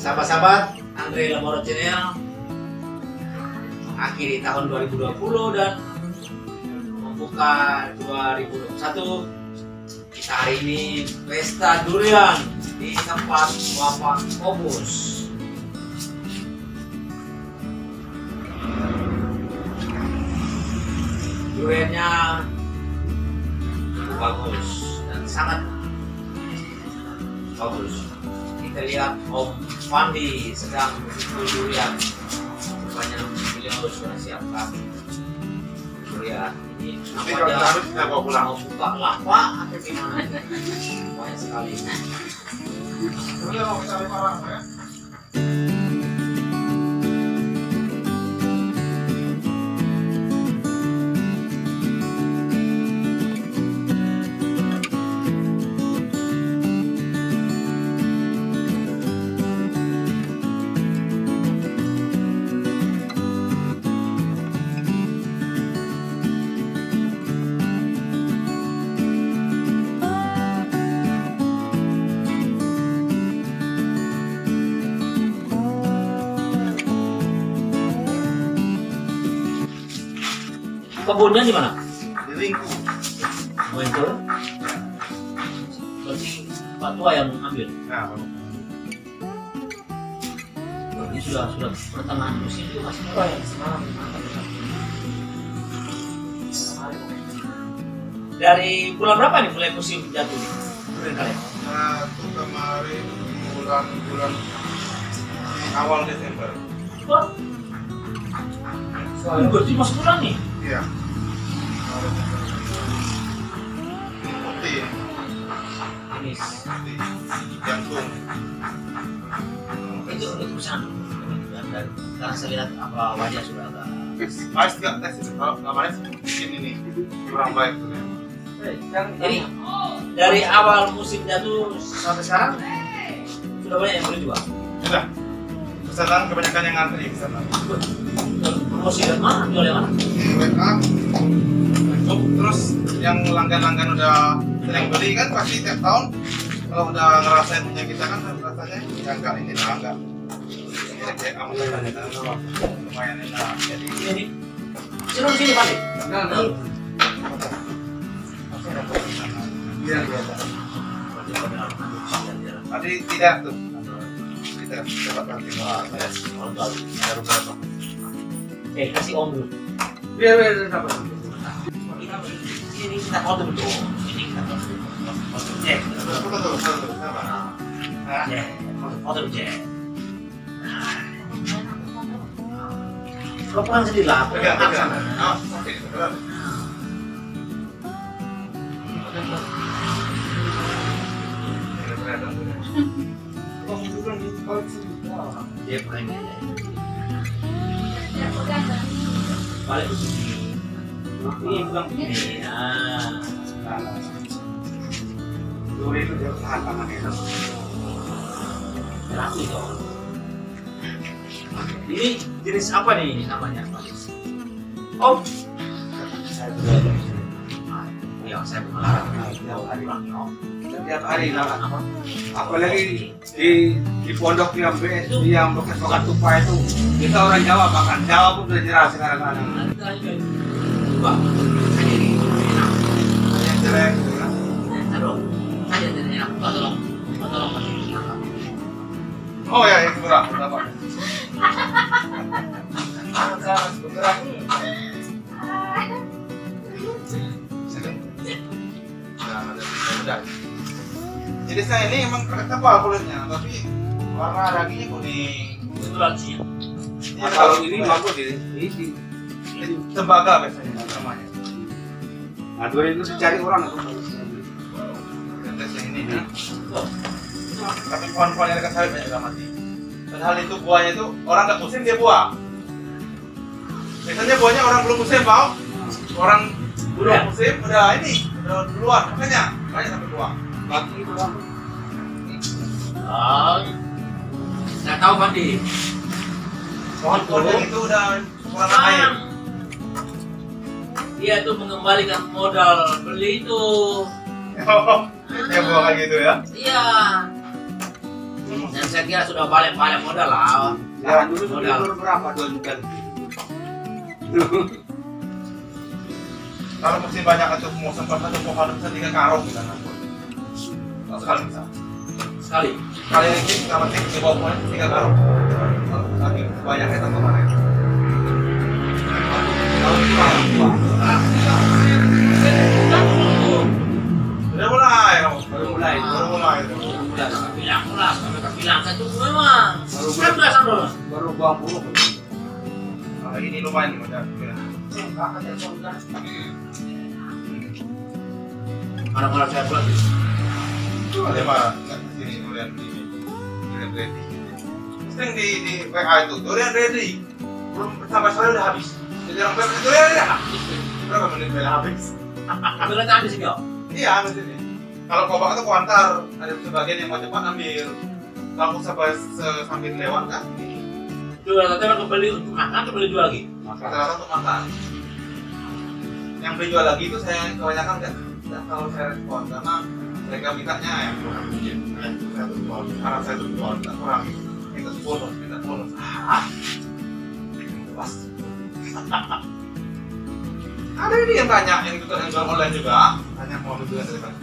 Sahabat-sahabat, Andre Lamoro Channel mengakhiri tahun 2020 dan membuka 2021. Kita hari ini pesta durian di tempat Bapak Obus. Duriannya bagus dan sangat bagus. Kita lihat Om Fandi sedang memikul durian. Rupanya beliau sudah siapkan durian. Ini namanya mau buka lapa atau gimana? Banyak sekali. Kebunnya di mana? Di Lingku. Oh itu? Berarti Pak Tua yang ambil? Nah, Ini sudah pertengahan musim itu masih murah yang semalam. Dari bulan berapa nih mulai musim jatuh nih? Bulan kalian? nah itu kemarin bulan awal Desember. Wah, ini berarti masuk bulan nih? Iya. Ini putih, Ini jantung. itu urusan. Dan karena saya lihat apa wajah sudah agak. Manis nggak tes itu? Kalau nggak manis, bikin ini kurang baik tuh ya. Jadi dari awal musim jatuh sampai sekarang sudah banyak yang beli juga. Sudah. Pesanan kebanyakan yang ngantri pesanan. Promosi dari mana? Jual yang mana? WA, YouTube, terus yang langgan-langgan udah sering beli kan pasti tiap tahun kalau udah ngerasain punya kita kan rasanya ya enggak ini lah enggak. Kayak kamu kita lumayan enak. Jadi Ini sini Pak. iya tadi tidak tuh. Kita dapat nanti baru berapa? Kasih Om dulu. Biar dapat. Ini kita foto betul. Ini kita foto. Foto sama. Foto dulu. Kalau pulang sendiri lah. Pegang. Oh, oke. Dia bukan dia. Balik begini. Ini bukan begini. Duri itu dia tahan itu. Rapi dong. Ini jenis apa nih namanya? Oh, ya saya melarang Setiap hari larang apa? Apalagi di pondok yang bekas tupai itu, kita orang Jawa bahkan Jawa pun sudah jelas sekarang ada. Yang jelek gitu kan. Oh ya, itu berapa? Bergerak. Udah. Jadi saya ini emang tebal kulitnya, tapi warna dagingnya kuning. Itu langsung. Ya, Kalau ini bagus ini tembaga biasanya namanya. nah duri itu dicari orang itu. Tes yang ini ya. Tapi pohon-pohon yang dekat sawit banyak udah mati. Padahal itu buahnya itu orang nggak musim dia buah. Biasanya buahnya orang belum musim mau, orang belum musim udah ini udah duluan, makanya banyak sampai buah. Lagi itu orang. Nggak tahu Pak di. Pohon-pohon yang itu udah kurang air. Dia tuh mengembalikan modal beli itu. Ya buah kayak gitu ya. Iya. Dan saya kira sudah balik modal lah. Ya dulu Modal. dulu berapa 2 juta. Kalau musim banyak atau mau sempat satu pohon bisa 3 karung kita nanti. Sekali bisa. Sekali. Kali ini sama sih di bawah pohon 3 karung. Lagi banyak itu kemarin. Kalau itu orang tua. Udah mulai, Baru mulai. Bilang lah, sampai bilang saya tunggu memang. Saya belasan dulu. Baru buang buruk. Nah, ini lumayan nih udah. Mana saya pulang. Ada mah sini durian ini. Durian ready. Sering di WA itu, durian ready. Belum sampai sore udah habis. Jadi orang bilang durian udah habis. Berapa menit udah habis? Ambilnya habis ini kok. Iya, habis ini. Kalau kobak itu kuantar, ada sebagian yang mau cepat ambil. Kalau sampai sambil lewat kan, Jual rata-rata kembali untuk makan atau beli jual lagi? rata-rata untuk makan. Yang beli jual lagi itu saya kebanyakan nggak tahu saya respon karena mereka mintanya yang kurang mungkin. Saya tuh jual, karena saya tuh jual nggak kurang. Minta bonus. Pas. Ada ini yang tanya, yang jual online juga, tanya mau beli dari mana.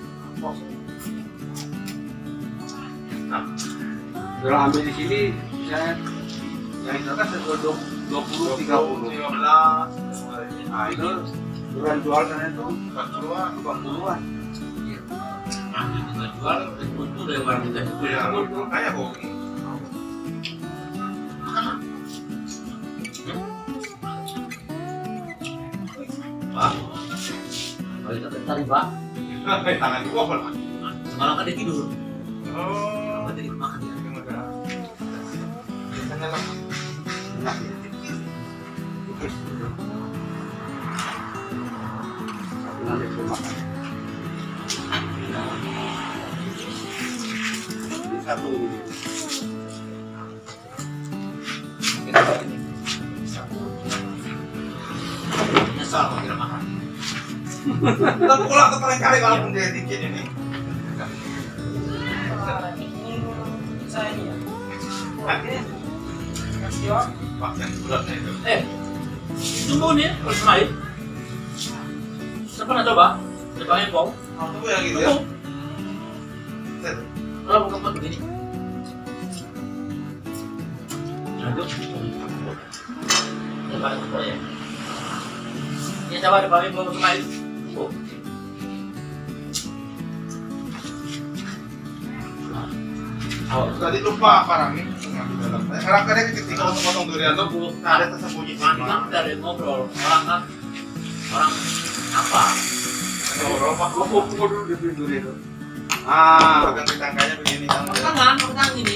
Kalau ambil di sini saya yang itu kan 20 30. 15. Nah itu durian jual sana itu 40-an. 40-an. Nah, kita jual itu dari barang kita itu Iya, ya. kayak bu. Pak, kalau kita bentar nih Pak. Tangan gua apa? Semalam kan dia tidur. Oh, Berarti kita makan ya. biasanya lah. Enak. Tapi nanti saya makan. Ini satu ini. Kita pakai ini. Nyesal kalau tidak makan. Kita pulang ke kali walaupun dia dikit ini. Pak yang bulatnya itu. Tunggu nih, kalau semain. Saya pernah coba, pakai bom. Tunggu ya gitu ya. Tunggu. Kalau bukan buat begini. Lanjut. Coba ya. Ini coba dipakai bom semain. Tadi lupa parangnya. Sekarang kan dia ketika untuk potong durian tuh ada tersembunyi sih. Nanti kan dari ngobrol orang kan orang apa? Ngobrol pak. Pukul dulu di pintu itu. Pegang di tangkanya begini kan. Pegang ini.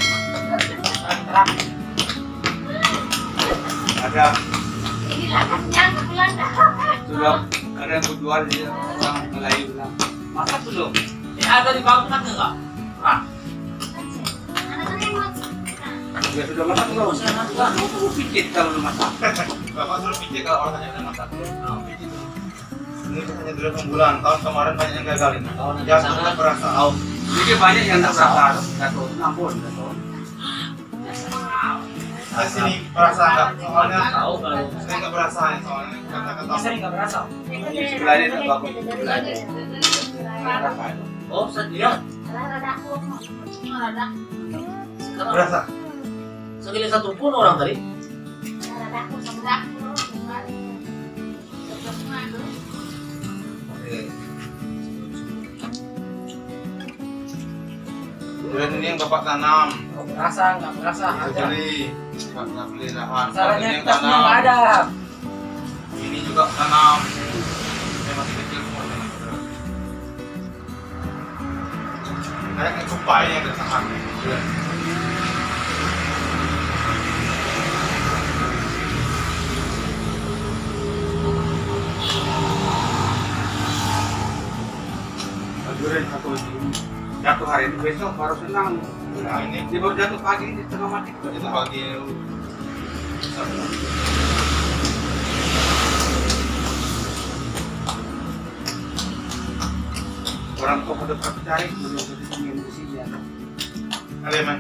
Ada Ini lapasnya kebetulan sudah ada yang berjual di orang Melayu bilang masak belum? Ada di bangku kan enggak? Ah, Ya sudah masak belum? Kamu picit kalau belum masak. Bapak suruh pijit kalau orang tanya udah masak. Pijit. Ini hanya durian unggulan. Tahun kemarin banyak yang gagal ini. Yang sudah berasa. Jadi banyak yang tak berasa, nggak tahu, ampun, nggak tahu. Saya sini berasa nggak? Soalnya tahu kalau saya nggak berasa ya soalnya kata-kata. sering enggak berasa. Sebelahnya tak bagus. Oh, saya lihat. Sekarang Berasa. sekali satu pun orang tadi. Durian ini yang bapak tanam. Nggak berasa Saya beli. Nggak beli lahan. Masalahnya Ini yang kita semua tanam. nggak ada. Ini juga tanam. Saya masih kecil semua. Kayaknya sumpah ini yang sangat. Durian satu ini jatuh hari ini besok baru senang. Nah ini Dia baru jatuh pagi di tengah mati. itu bagi Orang tua pada cari belum ketemu di sini. Ada Mas.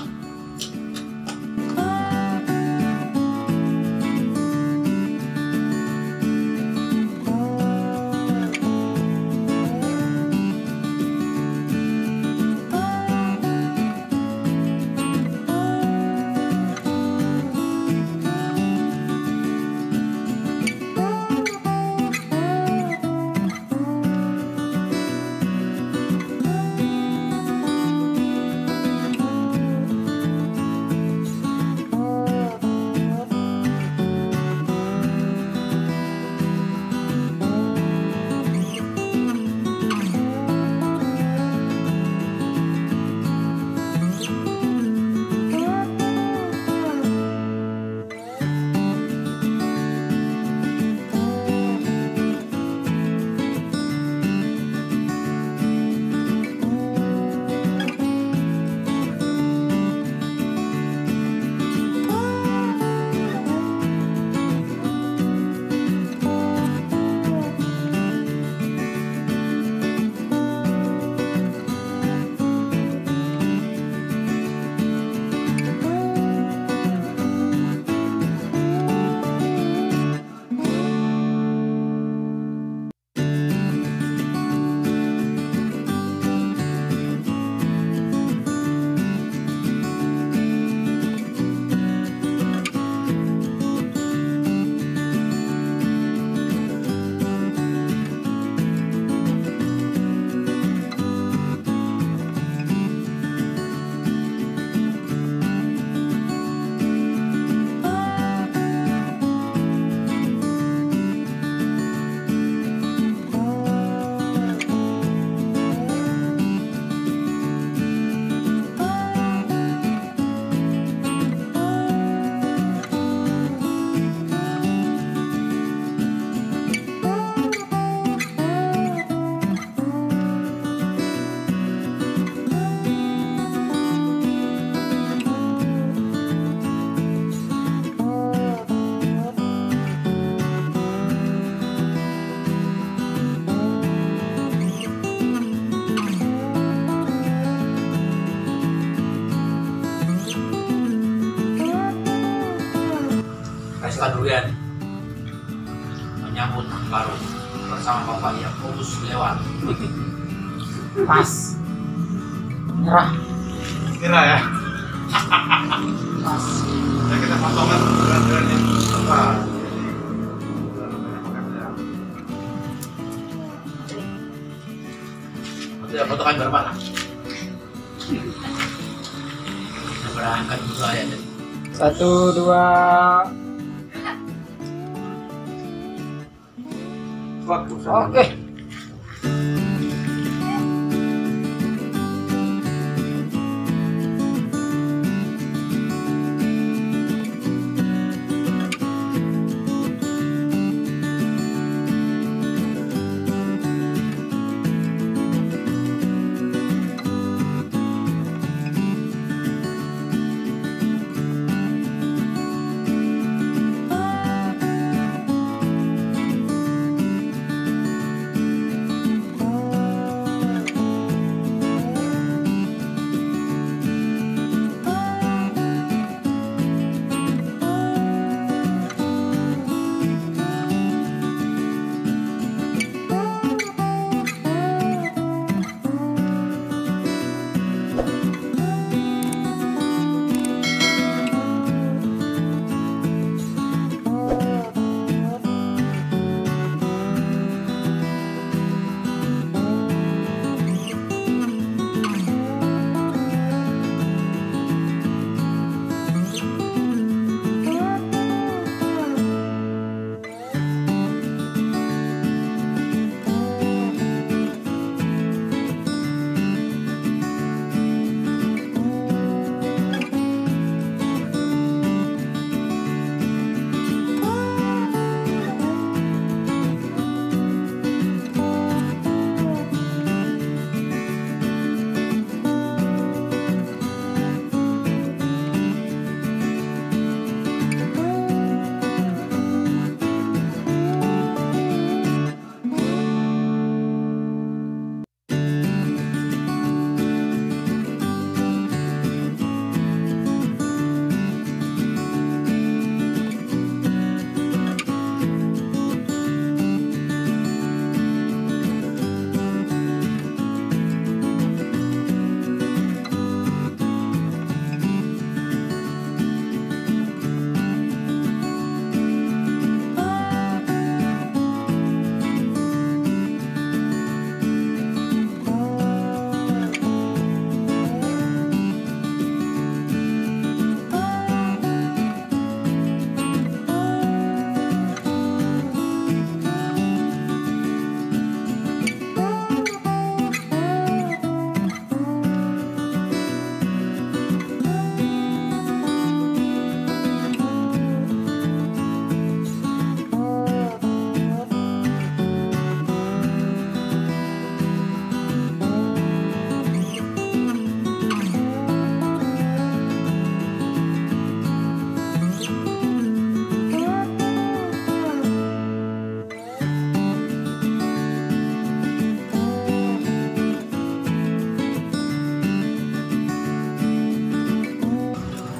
Pesta durian menyambut tahun baru bersama Bapak Yakobus lewat. Pas. Nyerah. Kira ya. Pas. Ya kita potongan durian-duriannya. Apa? Tidak potongan berapa? Berangkat juga ya. 1, 2. Bagus. Oke.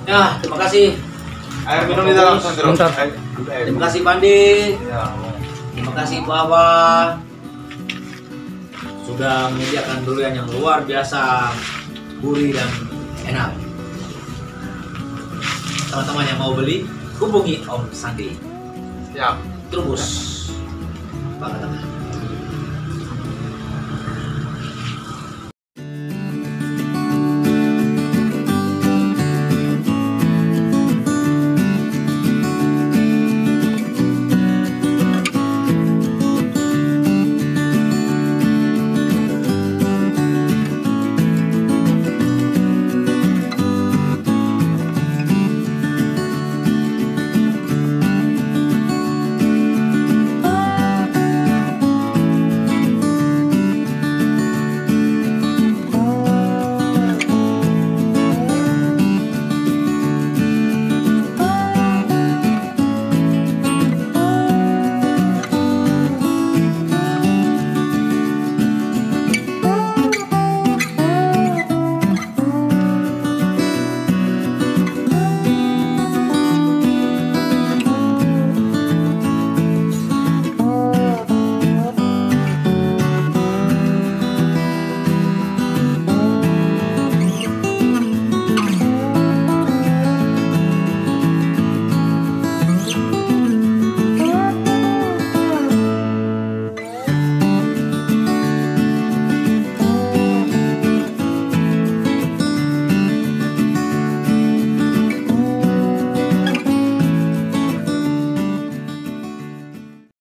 Ya, terima kasih. Air minum di dalam Sandro. Bentar. Terima kasih Pandi. Ya. Terima kasih Bawa. Sudah menyediakan durian yang luar biasa gurih dan enak. Teman-teman yang mau beli, hubungi Om Sandi. Siap. Trubus. Bangga.